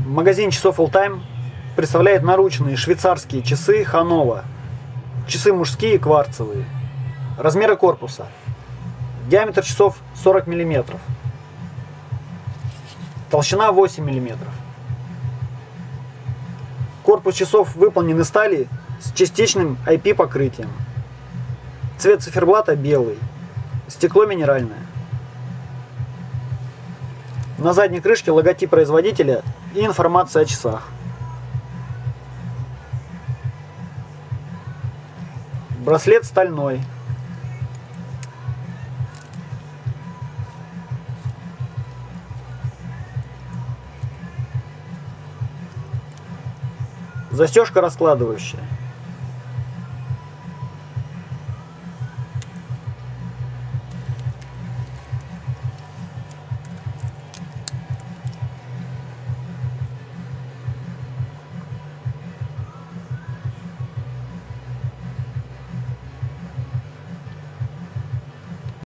Магазин часов Alltime представляет наручные швейцарские часы Ханова. Часы мужские, кварцевые. Размеры корпуса. Диаметр часов 40 мм. Толщина 8 мм. Корпус часов выполнен из стали с частичным IP покрытием. Цвет циферблата белый. Стекло минеральное. На задней крышке логотип производителя и информация о часах. Браслет стальной. Застежка раскладывающая.